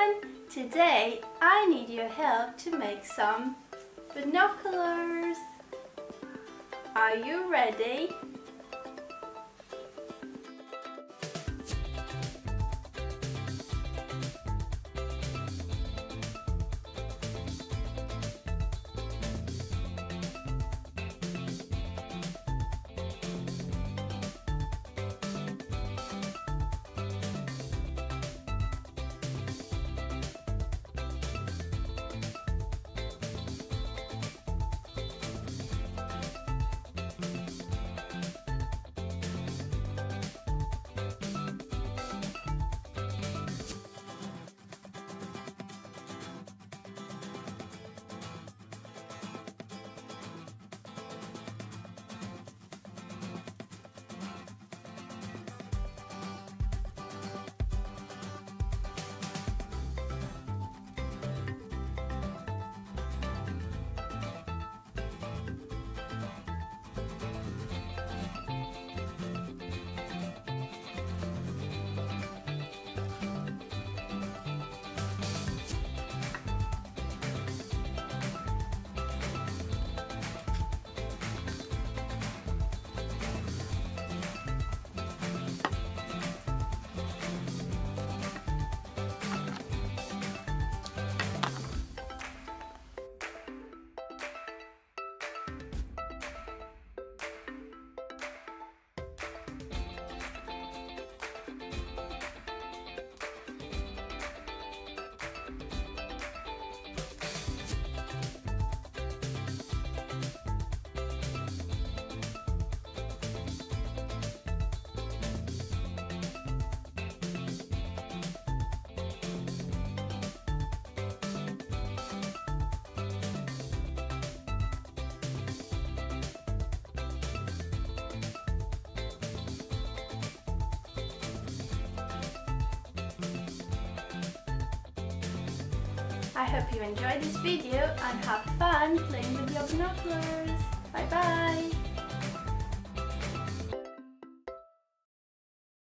everyone! Today I need your help to make some binoculars. Are you ready? I hope you enjoyed this video and have fun playing with your binoculars. Bye bye!